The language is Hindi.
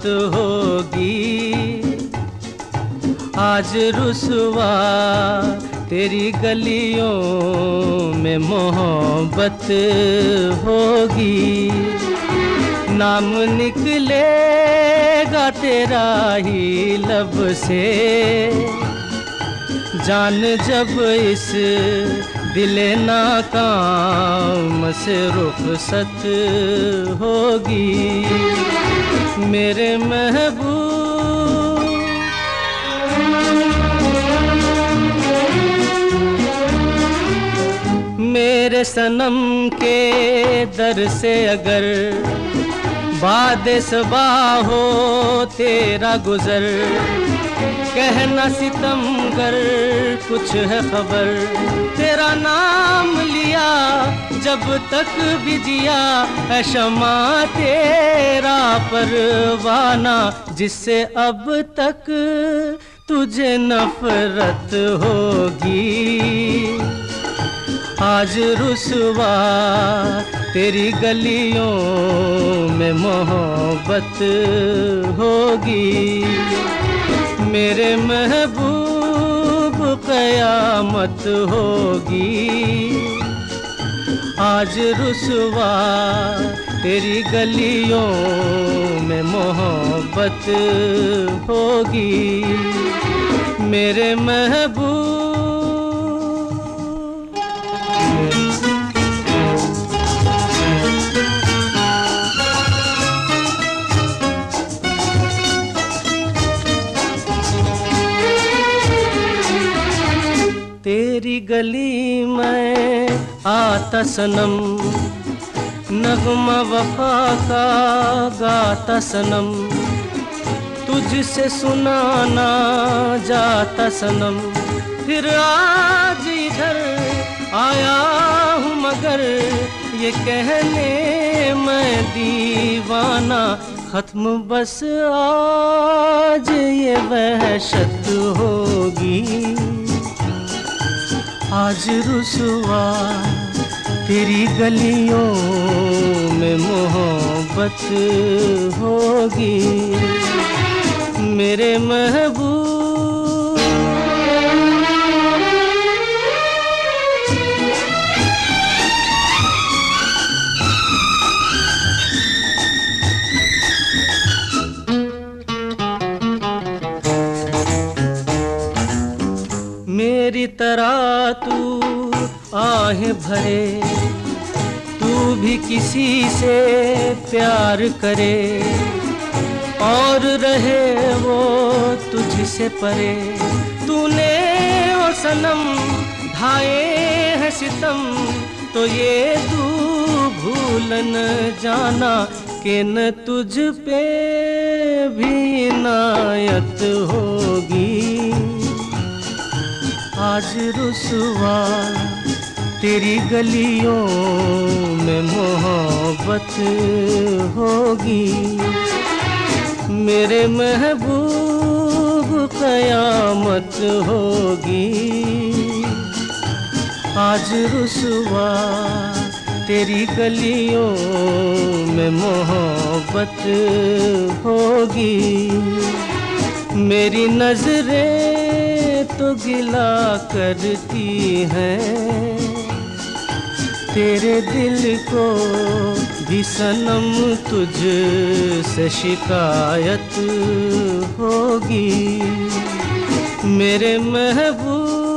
होगी। आज रुसवा तेरी गलियों में मोहब्बत होगी। नाम निकलेगा तेरा ही लब से, जान जब इस दिले नाकाम से रुखसत होगी। मेरे महबूब मेरे सनम के दर से अगर बादे सबा हो तेरा गुजर, कहना सितमगर कुछ है खबर। तेरा नाम लिया जब तक भी जिया है शमा तेरा परवाना, जिससे अब तक तुझे नफरत होगी। आज रुसवा तेरी गलियों में मोहब्बत होगी। मेरे महबूब क़यामत होगी। आज रुसवा तेरी गलियों में मोहब्बत होगी। मेरे महबूब तेरी गली में आता सनम, नगमा वफा का गाता सनम, तुझसे सुनाना जाता सनम। फिर आज इधर आया हूँ मगर ये कहने मैं दीवाना, खत्म बस आज ये वहशत होगी। आज रुसवा तेरी गलियों में मोहब्बत होगी। मेरे महबूब मेरी तरह तू आहें भरे, तू भी किसी से प्यार करे और रहे वो तुझसे परे। तूने ओ सनम ढाए हैं सितम, तो ये तू भूल न जाना कि न तुझ पे भी इनायत होगी। आज रुसवा तेरी गलियों में मोहब्बत होगी। मेरे महबूब क़यामत होगी। आज रुसवा तेरी गलियों में मोहब्बत होगी। मेरी नजरें तो गिला करती हैं, तेरे दिल को भी सनम तुझ से शिकायत होगी। मेरे महबूब